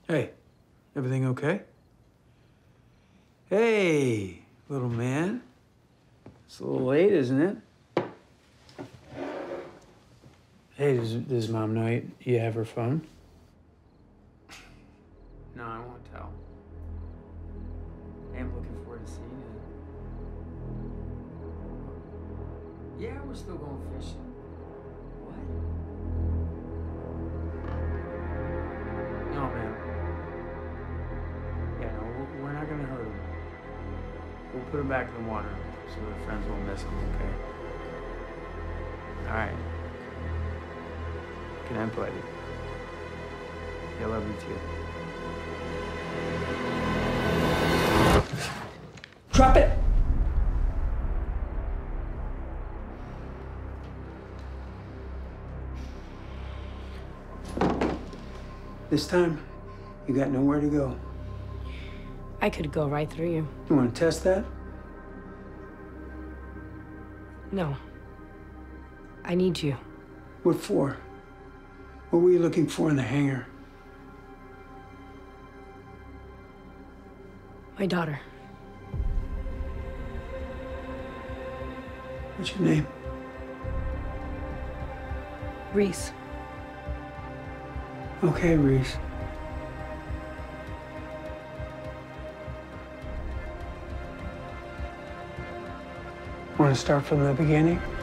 Hey, everything okay? Hey, little man. It's a little late, isn't it? Hey, does Mom know you have her phone? No, I won't tell. Hey, I'm looking forward to seeing you. Yeah, we're still going fishing. What? No, man. Yeah, no, we're not gonna hurt him. We'll put him back in the water so their friends won't miss him, okay? All right. Good night, buddy. I love you too. Drop it! This time, you got nowhere to go. I could go right through you. You want to test that? No. I need you. What for? What were you looking for in the hangar? My daughter. What's your name? Reese. Okay, Reese. Want to start from the beginning?